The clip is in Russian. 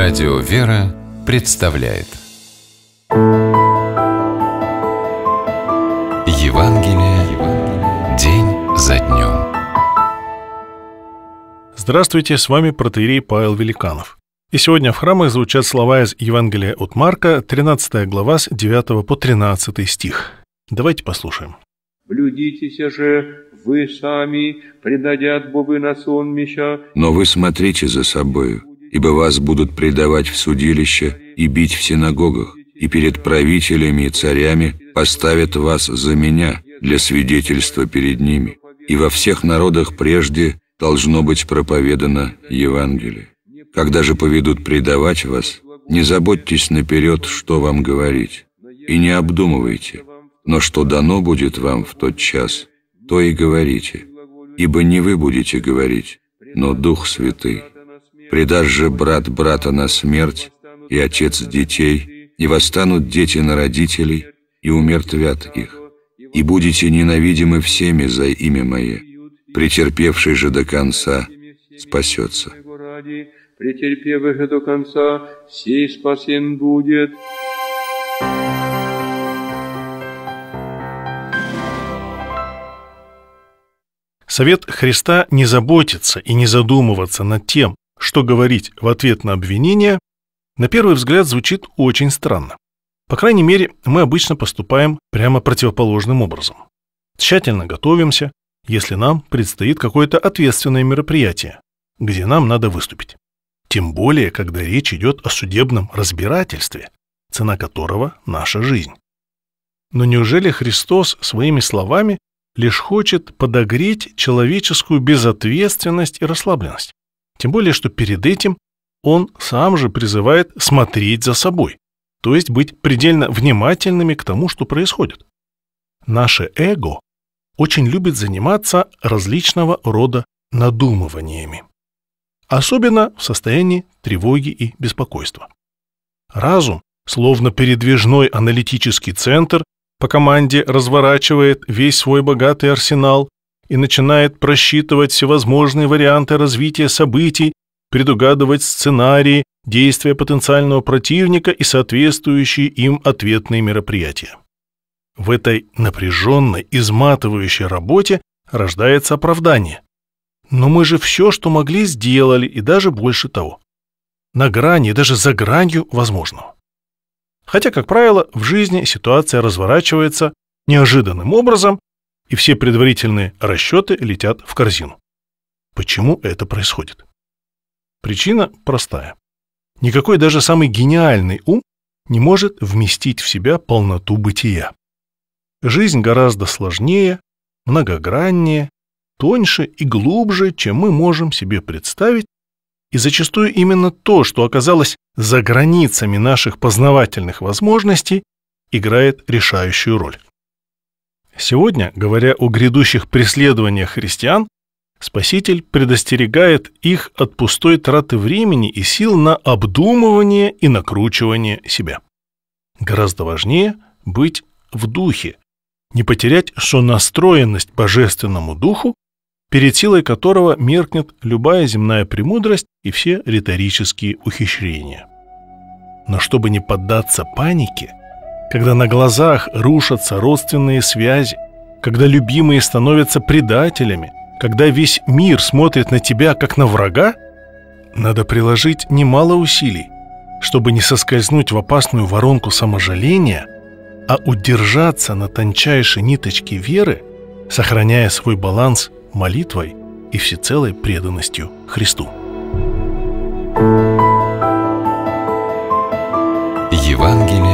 Радио «Вера» представляет Евангелие день за днем. Здравствуйте, с вами протоиерей Павел Великанов. И сегодня в храмах звучат слова из Евангелия от Марка, 13 глава, с 9 по 13 стих. Давайте послушаем. «Блюдитеся же вы сами, предадят бобы на сонмища». Но вы смотрите за собою, ибо вас будут предавать в судилище и бить в синагогах, и перед правителями и царями поставят вас за меня для свидетельства перед ними. И во всех народах прежде должно быть проповедано Евангелие. Когда же поведут предавать вас, не заботьтесь наперед, что вам говорить, и не обдумывайте, но что дано будет вам в тот час, то и говорите, ибо не вы будете говорить, но Дух Святый. Предаст же брат брата на смерть, и отец детей, и восстанут дети на родителей, и умертвят их. И будете ненавидимы всеми за имя Мое. Претерпевший же до конца спасется. Претерпевший же до конца, сей спасен будет». Совет Христа не заботиться и не задумываться над тем, что говорить в ответ на обвинение, на первый взгляд звучит очень странно. По крайней мере, мы обычно поступаем прямо противоположным образом. Тщательно готовимся, если нам предстоит какое-то ответственное мероприятие, где нам надо выступить. Тем более, когда речь идет о судебном разбирательстве, цена которого – наша жизнь. Но неужели Христос своими словами лишь хочет подогреть человеческую безответственность и расслабленность? Тем более, что перед этим Он сам же призывает смотреть за собой, то есть быть предельно внимательными к тому, что происходит. Наше эго очень любит заниматься различного рода надумываниями, особенно в состоянии тревоги и беспокойства. Разум, словно передвижной аналитический центр, по команде разворачивает весь свой богатый арсенал и начинает просчитывать всевозможные варианты развития событий, предугадывать сценарии, действия потенциального противника и соответствующие им ответные мероприятия. В этой напряженной, изматывающей работе рождается оправдание. Но мы же все, что могли, сделали, и даже больше того. На грани, даже за гранью возможного. Хотя, как правило, в жизни ситуация разворачивается неожиданным образом, и все предварительные расчеты летят в корзину. Почему это происходит? Причина простая. Никакой даже самый гениальный ум не может вместить в себя полноту бытия. Жизнь гораздо сложнее, многограннее, тоньше и глубже, чем мы можем себе представить, и зачастую именно то, что оказалось за границами наших познавательных возможностей, играет решающую роль. Сегодня, говоря о грядущих преследованиях христиан, Спаситель предостерегает их от пустой траты времени и сил на обдумывание и накручивание себя. Гораздо важнее быть в духе, не потерять сонастроенность божественному духу, перед силой которого меркнет любая земная премудрость и все риторические ухищрения. Но чтобы не поддаться панике, когда на глазах рушатся родственные связи, когда любимые становятся предателями, когда весь мир смотрит на тебя как на врага, надо приложить немало усилий, чтобы не соскользнуть в опасную воронку саможаления, а удержаться на тончайшей ниточке веры, сохраняя свой баланс молитвой и всецелой преданностью Христу. Евангелие